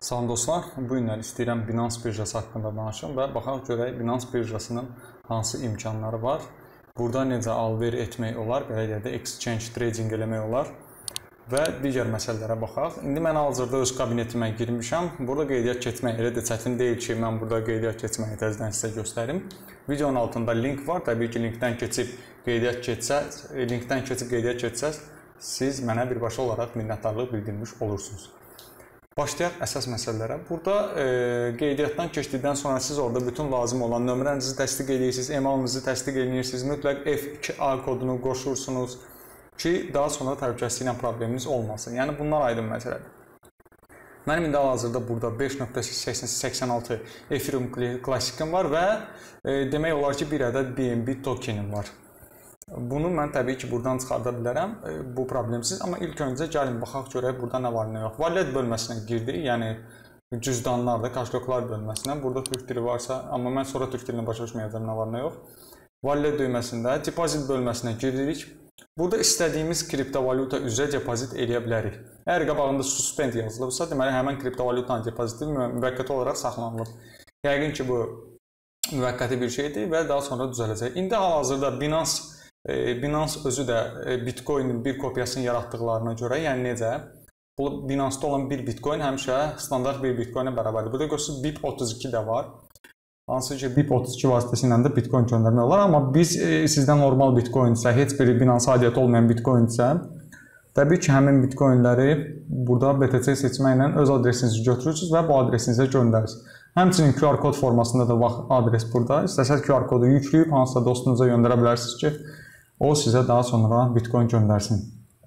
Salam dostlar, bu günlər istəyirəm Binance birjası haqqında danışım və baxaq görək Binance birjasının hansı imkanları var. Burada necə al-ver etmək olar, belə deyək də exchange trading eləmək olar və digər məsələlərə baxaq. İndi mən hazırda öz kabinetimə girmişəm. Burada qeydiyyat keçmək elə də çətin deyil ki, mən burada qeydiyyat keçməyi təzədən sizə göstərim. Videonun altında link var. Təbii ki, linkdən keçib qeydiyyat keçsəz, siz mənə birbaşa olaraq minnətdarlıq bildirmiş olursunuz. Başlayaq əsas məsələlərə. Burada qeydiyyatdan keçdikdən sonra siz orada bütün lazım olan nömrənizi təsdiq edirsiniz, emailinizi təsdiq edirsiniz, mütləq F2A kodunu qoşursunuz ki, daha sonra təhlükəsizliklə probleminiz olmasın. Yəni bunlar aydın məsələdir. Mənim indi hal-hazırda burada 5.86 Ethereum Classic'im var və demək olar ki, bir ədəd BNB tokenim var. Bunu mən təbii ki, buradan çıxarda bilərəm, bu problemsiz. Amma ilk öncə gəlin, baxaq görək burada nə var, nə yox. Wallet bölməsinə girdik, yəni cüzdanlar da, kaşloklar bölməsinə. Burada türk dili varsa, amma mən sonra türk dilini başa düşməyəcəm, nə var, nə yox. Wallet düyməsində depozit bölməsinə giririk. Burada istədiyimiz kriptovalyuta üzrə depozit eləyə bilərik. Əgər qabağında suspend yazılıbsa, deməli, həmən kriptovalyutanın depoziti müvəqqəti olaraq saxlanılır. Yəqin ki, bu müvəqqəti bir şeydir və daha sonra düzələcək. İndi hal-hazırda Binance özü də Bitcoin'in bir kopyasını yaratdıqlarına görə, yəni necə? Binance'da olan bir Bitcoin həmişə standart bir Bitcoin'ə bərabərdir. Burada görürsünüz BIP32 də var. Hansı ki BIP32 vasitəsilə də Bitcoin göndərmək olar. Amma biz sizdən normal Bitcoin isə, heç bir Binance aidiyyəti olmayan Bitcoin isə, təbii ki, həmin Bitcoinləri burada BTC seçməklə öz adresinizi götürürsünüz və bu adresinizə göndərirsiniz. Həmçinin QR kod formasında da adres burada. İstəsəz QR kodu yükləyib hansısa dostunuza göndərə bilərsiniz ki, o sizə daha sonra Bitcoin göndərsin.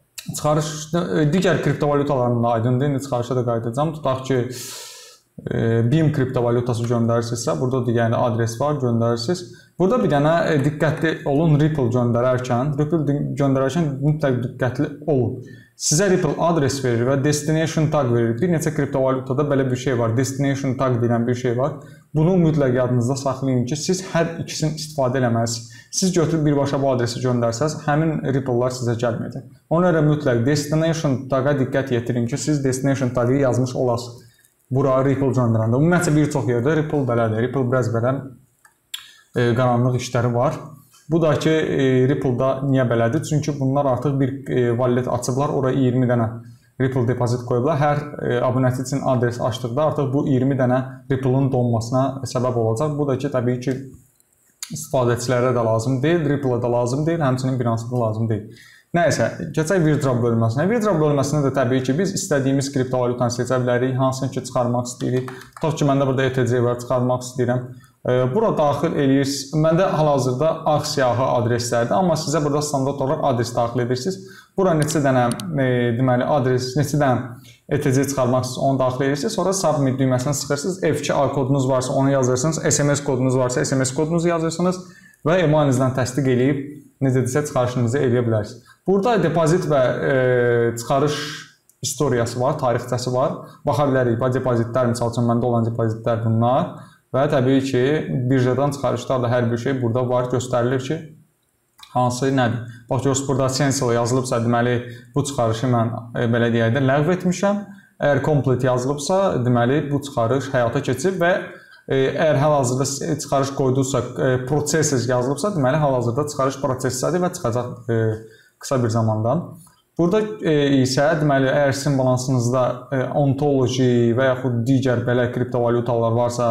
Digər kriptovalyutalarının da aydındır. İndi çıxarışa da qayıdacağım. Tutaq ki, BIM kriptovalyutası göndərirsinizsə, burada da yəni adres var, göndərirsiniz. Burada bir dənə diqqətli olun, Ripple göndərərkən mütləq diqqətli olun. Sizə Ripple adres verir və destination tag verir. Bir neçə kriptovalyutada belə bir şey var. Destination tag deyilən bir şey var. Bunu mütləq yadınızda saxlayın ki, siz hər ikisini istifadə eləməlisiniz. Siz götürüb birbaşa bu adresi göndərsəz, həmin Ripple'lar sizə gəlməyəcək. Ona görə mütləq destination tag'a diqqət yetirin ki, siz destination tag'ı yazmış olasınız. Bura Ripple göndərəndə. Ümumiyyətlə bir çox yerdə Ripple belədir. Ripple biraz belə qaranlıq işləri var. Bu da ki, Ripple'da niyə belədir? Çünki bunlar artıq bir wallet açıblar, oraya 20 dənə Ripple depozit qoyublar. Hər abunəti üçün adres açdıqda artıq bu 20 dənə Ripple'ın donmasına səbəb olacaq. Bu da ki, təbii ki, istifadəçilərə də lazım deyil, Ripple'a da lazım deyil, həmçinin Binance'a da lazım deyil. Nəysə, keçək Withdraw bölməsinə. Withdraw bölməsində də təbii ki, biz istədiyimiz kriptovalyutanı seçə bilərik, hansını ki, çıxarmaq istəyirik. Tutaq ki, məndə burada ETC var, çıxarmaq istəyirəm. Bura daxil edirsiniz. Məndə hal-hazırda ağ siyahı adreslərdir, amma sizə burada standart olaraq adres daxil edirsiniz. Bura neçə dənə deməli adres, neçə dənə ETC çıxarmaq istəyirsiniz, onu daxil edirsiniz. Sonra Submit düyməsini sıxırsınız. F2A kodunuz varsa onu yazırsınız. SMS kodunuz varsa SMS kodunuzu yazırsınız və emailınızdan təsdiq edib necədirsə çıxarışınızı eləyə bilərsiniz. Burada depozit və çıxarış istoriyası var, tarixçəsi var. Baxa bilərik, depozitlər, misal üçün məndə olan depozitlər bunlar. Və təbii ki, birjadan çıxarışlarda hər bir şey burada var, göstərilir ki, hansı nədir. Bax, görürsünüz, burada cancel yazılıbsa, deməli, bu çıxarışı mən belə deyək də ləğv etmişəm. Əgər complete yazılıbsa, deməli, bu çıxarış həyata keçib və əgər hal-hazırda çıxarış qoyduqsa, processes yazılıbsa, deməli, hal-hazırda çıxarış proseslədir və çıxacaq qısa bir zamandan. Burada isə, deməli, əgər sizin balansınızda Ontology və yaxud digər belə kriptovalyutalar varsa,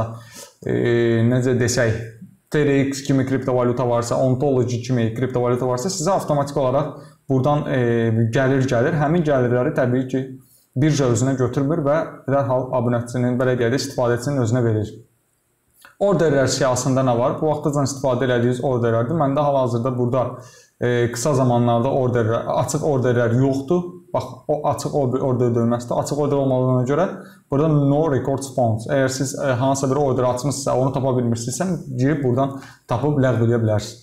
necə desək, TRX kimi kriptovalyuta varsa, Ontology kimi kriptovalyuta varsa, sizə avtomatik olaraq buradan gəlir. Həmin gəlirləri təbii ki, birja özünə götürmür və dərhal abunəçinin, belə deyək də, istifadəçinin özünə verir. Orderlər siyahısında nə var? Bu vaxtacan istifadə elədiyiniz orderlərdir. Məndə hal-hazırda burada qısa zamanlarda açıq orderlər yoxdur. Bax, o açıq order döyməsi açıq order olmadığına görə burada no records found. Əgər siz hansısa bir order açmışsınızsa, onu tapa bilmirsinizsə, girib buradan tapıb ləğv edə bilərsiniz.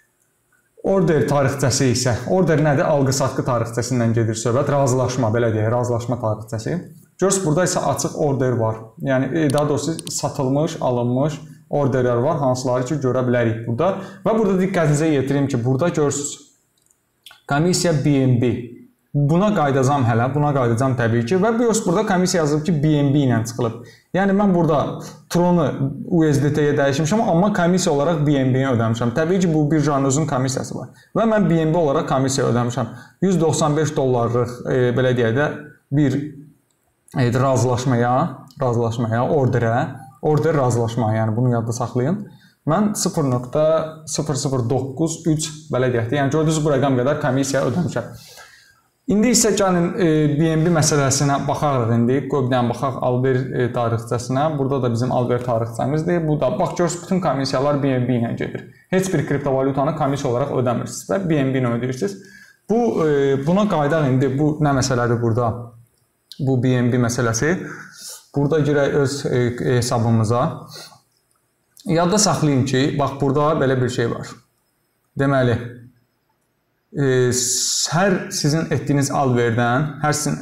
Order tarixçəsi isə, order nədir? Alqı-satqı tarixçəsindən gedir söhbət. Razılaşma, belə deyək, razılaşma tarixçəsi. Görürsünüz, burada isə açıq order var. Yəni, daha doğrusu satılmış, alınmış orderlər var, hansıları ki, görə bilərik burada. Və burada diqqətinizə yetirim ki, burada görürsünüz, komissiya BNB. Buna qayıdacam hələ, buna qayıdacam təbii ki. Və BIOS burada komissiya yazılıb ki, BNB ilə çıxılıb. Yəni mən burada Tron'u USDT-yə dəyişmişəm, amma komissiya olaraq BNB-yə ödəmişəm. Təbii ki, bu birjanın özünün komissiyası var. Və mən BNB olaraq komissiya ödəmişəm. $195 belə deyək də bir razılaşmaya, order razılaşmaya, yəni bunu yadda saxlayın. Mən 0.0093 belə deyək də, yəni gördüyünüz bu rəqəm qədər komissiya ödəmişəm. İndi isə gəlin BNB məsələsinə baxarıq indi. Bir dənə baxaq alver tarixçəsinə. Burada da bizim alver tarixçəmizdir. Bu da bax görürsünüz bütün komissiyalar BNB ilə gedir. Heç bir kriptovalyutanı komissiya olaraq ödəmirsiniz və BNB ilə ödəyirsiniz. Buna qaydaq indi bu nə məsələdir burada? Bu BNB məsələsi. Burada girək öz hesabımıza. Yadda saxlayın ki, bax burada belə bir şey var. Deməli, hər sizin etdiyiniz alverdən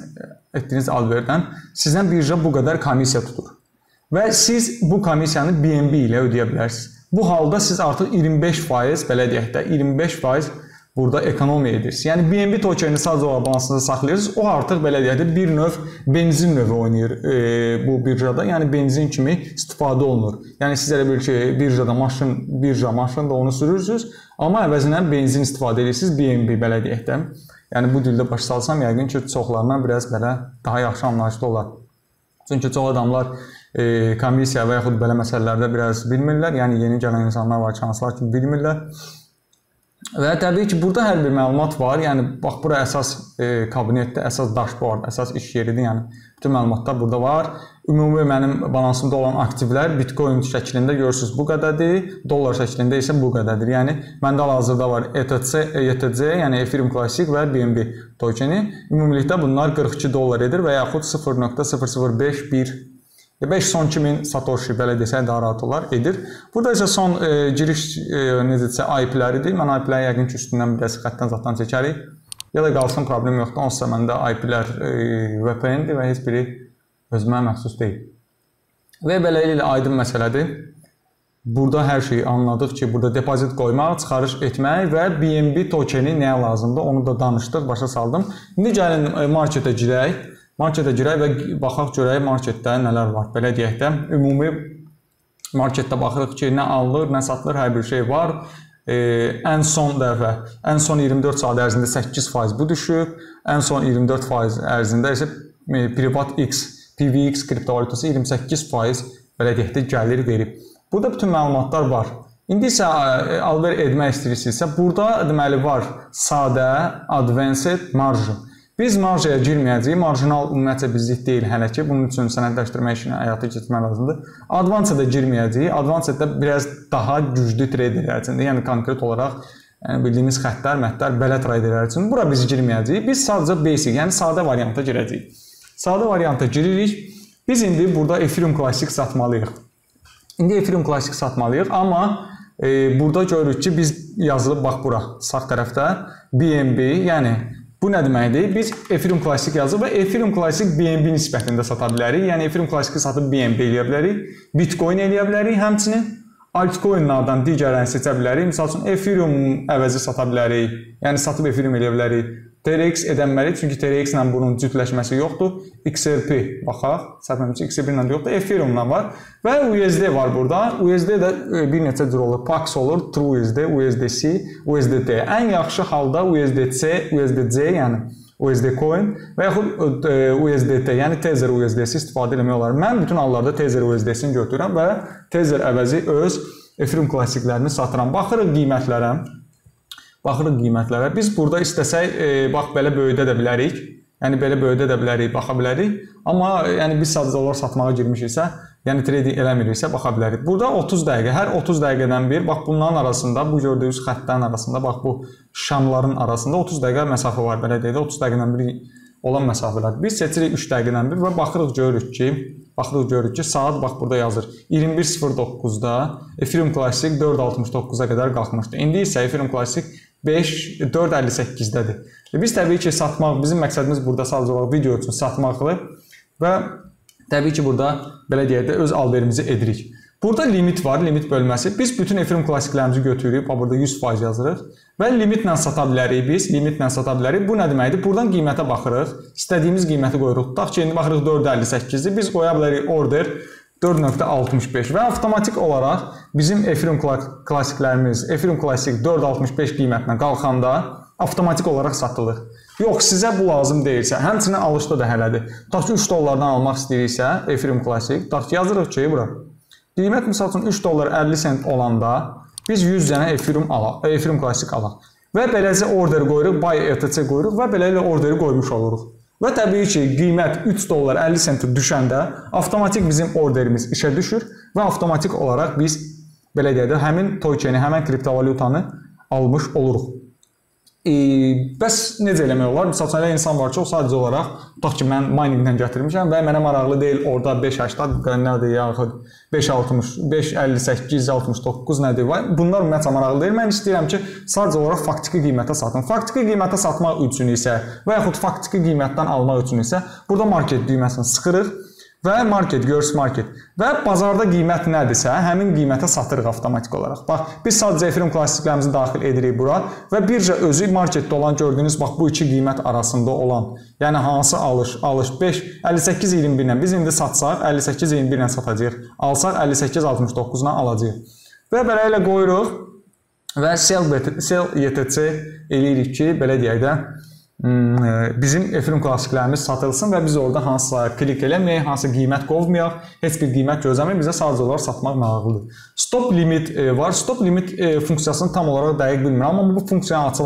sizdən birja bu qədər komissiya tutur. Və siz bu komissiyanı BNB ilə ödəyə bilərsiniz. Bu halda siz artıq 25% belə deyək də 25% burada ekonomiya edirsiniz. Yəni BNB tokenini sadəcə olaraq balansınızda saxlayırsınız. O artıq belə deyək də bir növ benzin növü oynayır bu birjada. Yəni benzin kimi istifadə olunur. Yəni siz elə bir şey birjada maşın da onu sürürsünüz, amma əvəzinə benzin istifadə edirsiniz BNB belə deyək də. Yəni bu dildə başa salsam yəqin ki, çoxlarına biraz belə daha yaxşı anlayışlı olar. Çünki çox adamlar komissiya və yaxud belə məsələlərdə biraz bilmirlər. Yəni yeni gələn insanlar var, hansılar ki bilmirlər. Və təbii ki, burada hər bir məlumat var. Yəni bax bura əsas kabinetdə, əsas dashboard, əsas iş yeridir. Yəni bütün məlumatlar burada var. Ümumi mənim balansımda olan aktivlər Bitcoin şəklində görürsünüz bu qədərdir, dollar şəklində isə bu qədərdir. Yəni məndə hal-hazırda var ETC, yəni Ethereum Classic və BNB tokeni. Ümumilikdə bunlar $42 edir və yaxud 0.0051 5 son 2000 Satoshi belə desək daha rahat olar edir. Burada isə son giriş necəsə IP-ləridir. Mən IP-ləri yəqin ki, üstündən biraz xətdən zatdan çəkərik. Ya da qalsın problem yoxdur. Onsuz məndə IP-lər VPN-dir və heç biri özümə məxsus deyil. Və beləliklə aydın məsələdir. Burada hər şeyi anladıq ki, burada depozit qoymaq, çıxarış etmək və BNB tokeni nəyə lazımdır onu da danışdıq, başa saldım. İndi gəlin marketə girək. Marketə girək və baxaq görək marketdə nələr var. Belə deyək də, ümumi marketdə baxırıq ki, nə alınır, nə satılır, hər bir şey var. Ən son 24 saat ərzində 8% bu düşüb, ən son 24% ərzində isə PVX kriptovalyutası 28% belə deyək də gəlir verib. Burada bütün məlumatlar var. İndi isə alver etmək istəyirsinizsə, burada deməli var sadə, advanced, margin. Biz marjaya girməyəcəyik. Marjinal ümumiyyətcə bizlik deyil hələ ki. Bunun üçün sənədləşdirmə işini həyata keçirmək lazımdır. Advanced-də girməyəcəyik. Advanced-də biraz daha güclü traderlər üçündür. Yəni konkret olaraq bildiyimiz xəttlər, mətlər belə traderlər üçün. Bura biz girməyəcəyik. Biz sadəcə basic, yəni sadə varianta girəcəyik. Sadə varianta giririk. Biz indi burada Ethereum Classic satmalıyıq. İndi Ethereum Classic satmalıyıq, amma burada görürük ki, biz yazılıb bax bura sağ tərəfdə BNB, yəni bu nə deməkdir? Biz Ethereum Classic yazıb və Ethereum Classic BNB nisbətində sata bilərik. Yəni Ethereum Classic satıb BNB eləyə bilərik. Bitcoin eləyə bilərik. Həmçinin altcoinlardan digərlərini seçə bilərik. Məsəl üçün Ethereum əvəzi sata bilərik. Yəni satıb Ethereum eləyə bilərik. TRX edəməliyik, çünki TRX ilə bunun cütləşməsi yoxdur. XRP baxaq, səhvləmirəmsə XRP ilə yoxdur, Ethereum-la var və USD var burada. USD də bir neçə cür olur. Pax olur, TrueUSD, USDC, USDT. Ən yaxşı halda USDC, USDC, yəni USD coin və yaxud USDT, yəni Tether USD-si istifadə etmək olar. Mən bütün hallarda Tether USD-sini götürürəm və Tether əvəzi öz Ethereum klassiklərini satıram. Baxırıq qiymətlərə. Biz burada istəsək, bax, belə böyüdə də bilərik. Yəni, belə böyüdə də bilərik, baxa bilərik. Amma yəni, biz sadəcə olaraq satmağa girmişiksə, yəni trading eləmiriksə, baxa bilərik. Burada 30 dəqiqə, hər 30 dəqiqədən bir, bax, bunların arasında, bu gördüyünüz xəttlərin arasında, bax, bu şamların arasında 30 dəqiqə məsafə var, belə deyək də, 30 dəqiqədən bir olan məsafələr. Biz seçirik 3 dəqiqədən bir və baxırıq, görürük ki, saat bax burada yazır. 21:09-da Ethereum Classic 4.69-a qədər qalxmışdı. İndi isə Ethereum Classic 4.58-dədir. Biz təbii ki, satmaq, bizim məqsədimiz burada sadəcə olaraq video üçün satmaqdır və təbii ki, burada belə deyək də öz alverimizi edirik. Burada limit var, limit bölməsi. Biz bütün Ethereum klassiklərimizi götürürük, burada 100% yazırıq və limitlə sata bilərik biz, limitlə sata bilərik. Bu nə deməkdir? Buradan qiymətə baxırıq, istədiyimiz qiyməti qoyuruq. Tutaq ki, indi baxırıq 4.58-dir, biz qoya bilərik order 4.65 və avtomatik olaraq bizim Ethereum klassiklərimiz, Ethereum klassik 4.65 qiymətlə qalxanda avtomatik olaraq satılır. Yox, sizə bu lazım deyilsə, həmçinin alışda da hələdir. Tutaq ki, 3 dollardan almaq istəyiriksə, Ethereum klassik, tutaq ki, yazırıq ki, bura. Qiymət misal üçün 3 dollar 50 sent olanda biz 100 dənə Ethereum klassik alaq. Və beləcə order qoyuruq, buy ETC qoyuruq və beləliklə orderi qoymuş oluruq. Və təbii ki, qiymət 3 dollar 50 sent düşəndə avtomatik bizim orderimiz işə düşür və avtomatik olaraq biz belə deyək də həmin tokeni, həmin kriptovalyutanı almış oluruq. Bəs necə eləmək olar? Misal üçün, elə insan var ki, o sadəcə olaraq, tutaq ki, mən miningdən gətirmişəm və mənə maraqlı deyil, orada 5.80 nədir, yaxud 5.60, 5.58, 69 nədir, bunlar ümumiyyətlə maraqlı deyil. Mən istəyirəm ki, sadəcə olaraq faktiki qiymətə satın. Faktiki qiymətə satmaq üçün isə və yaxud faktiki qiymətdən almaq üçün isə burada market düyməsini sıxırıq və market, görs market və bazarda qiymət nədirsə, həmin qiymətə satırıq avtomatik olaraq. Bax, biz sadəcə Ethereum klassiklərimizi daxil edirik bura və bircə özü marketdə olan gördüyünüz bax bu iki qiymət arasında olan, yəni hansı alış 58.21 ilə biz indi satsaq 58.21 ilə satacağıq, alsaq 58.69 ilə alacağıq. Və belə ilə qoyuruq və sell ETC eləyirik ki, belə deyək də bizim Ethereum klassiklərimiz satılsın və biz orada hansısa klik eləməyək, hansı qiymət qovmayaq, heç bir qiymət gözləməyək, bizə sadəcə olaraq satmaq maraqlıdır. Stop limit var. Stop limit funksiyasını tam olaraq dəqiq bilmirəm, amma bu funksiyanın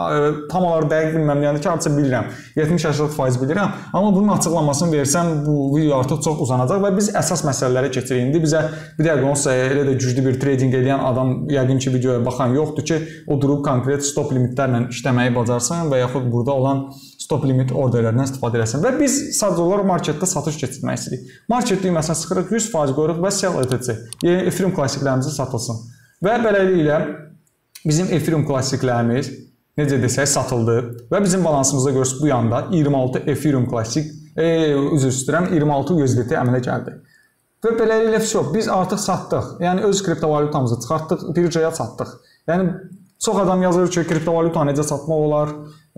tam olaraq dəqiq bilməm, yəni ki, artıq bilirəm. 70-80% bilirəm, amma bunun açıqlamasını versəm, bu video artıq çox uzanacaq və biz əsas məsələlərə keçirik. İndi bizə bir dəqiqə olsa, elə də güclü bir trading eləyən adam yəqin ki, videoya baxan yoxdur ki, o durub konkret stop limitlərlə işləməyi bacarsın və yaxud burada olan stop limit orderlərindən istifadə eləsin. Və biz sadəcə olaraq marketdə satış keçirmək istəyirik. Market düyməsinə sıxırıq, 100% qoyuruq və sell ETC. Yəni Ethereum klassiklərimizi satılsın. Və beləliklə bizim Ethereum klassiklərimiz necə desək satıldı və bizim balansımızda görürsünüz bu yanda 26 Ethereum klassik, üzr istəyirəm, 26 USDT əmələ gəldi. Və beləliklə biz artıq satdıq. Yəni öz kriptovalyutamızı çıxartdıq, birjaya satdıq. Yəni çox adam yazır ki, kriptovalyuta necə satmaq olar?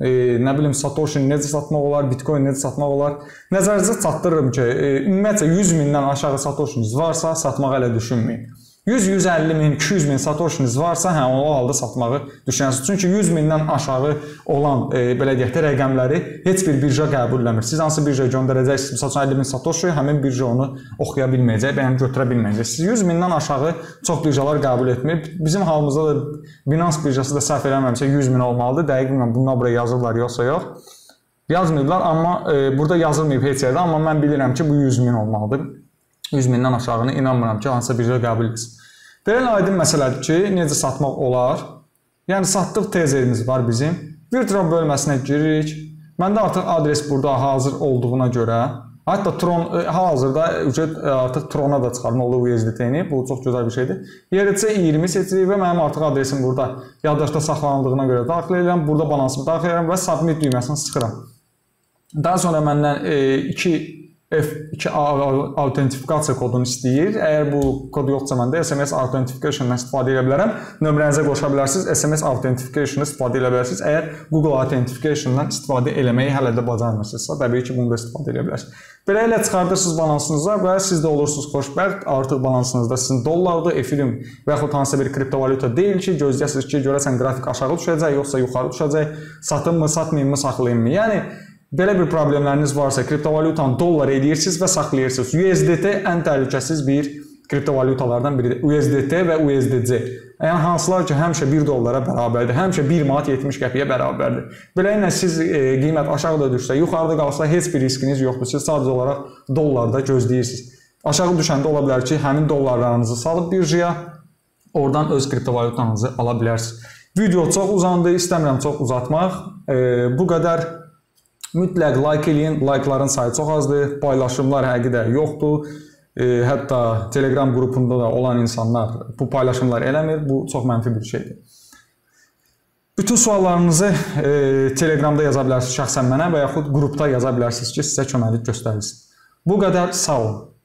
Nə bilim, Satoshi necə satmaq olar, Bitcoin necə satmaq olar. Nəzərinizə çatdırırım ki, ümumiyyətlə 100 mindən aşağı Satoshiniz varsa, satmağı elə düşünməyin. 100-150 min, 200 min Satoshiniz varsa, hə, o halda satmağı düşünərsiniz. Çünki 100 mindən aşağı olan, belə deyək də, rəqəmləri heç bir birja qəbul eləmir. Siz hansı birjaya göndərəcəksiniz, misal üçün 50 min Satoshi, həmin birja onu oxuya bilməyəcək, yəni götürə bilməyəcək. Siz 100 mindən aşağı çox birjalar qəbul etmir. Bizim halımızda da Binance birjası da səhv eləməmişsə 100 min olmalıdır. Dəqiq bilməm, bundan buraya yazırlar yoxsa yox. Yazmırlar, amma burada yazılmayıb heç yerdə, amma mən bilirəm ki, bu 100 min olmalıdır. 100 mindən aşağını inanmıram ki, hansısa birja qəbul etsin. Belə aydın məsələdir ki, necə satmaq olar? Yəni, satdıq tezerimiz var bizim. Virtual bölməsinə giririk. Məndə artıq adres burada hazır olduğuna görə, hətta Tron, hal-hazırda artıq Trona da çıxarma olur USDT-ni. Bu çox gözəl bir şeydir. ERC 20 seçirik və mənim artıq adresim burada yaddaşda saxlanıldığına görə daxil edirəm. Burada balansımı daxil edirəm və submit düyməsini sıxıram. Daha sonra məndən 2 autentifikasiya kodunu istəyir. Əgər bu kod yoxsa məndə SMS authentification-dan istifadə edə bilərəm. Nömrənizə qoşa bilərsiniz, SMS authentification-dan istifadə edə bilərsiniz. Əgər Google authentification-dan istifadə eləməyi hələ də bacarmırsınızsa, təbii ki, bunu da istifadə edə bilərsiniz. Beləliklə çıxardırsınız balansınıza və siz də olursunuz xoşbəxt. Artıq balansınızda sizin dollardır, Ethereum və yaxud hansısa bir kriptovalyuta deyil ki, gözləyəsiniz ki, görəsən qrafik aşağı düşəcək, yoxsa yuxarı düşəcək, satınmı, satmayım mı, saxlayım mı? Yəni, belə bir problemləriniz varsa, kriptovalyutanı dollar edirsiniz və saxlayırsınız. USDT ən təhlükəsiz bir kriptovalyutalardan biridir. USDT və USDC. Yəni, hansılar ki, həmişə 1 dollara bərabərdir, həmişə 1 manat 70 qəpiyə bərabərdir. Beləliklə, siz qiymət aşağıda düşsə, yuxarıda qalsa, heç bir riskiniz yoxdur. Siz sadəcə olaraq dollarda gözləyirsiniz. Aşağı düşəndə ola bilər ki, həmin dollarlarınızı salıb birjaya, oradan öz kriptovalyutanızı ala bilərsiniz. Video çox uzandı, istəmirəm çox uzatmaq. Bu qədər. Mütləq like eləyin, likeların sayı çox azdır, paylaşımlar həqiqdə yoxdur. Hətta Telegram qrupunda da olan insanlar bu paylaşımlar eləmir, bu çox mənfi bir şeydir. Bütün suallarınızı Telegramda yaza bilərsiniz şəxsən mənə və yaxud qrupda yaza bilərsiniz ki, sizə köməklik göstərilsin. Bu qədər, sağ olun.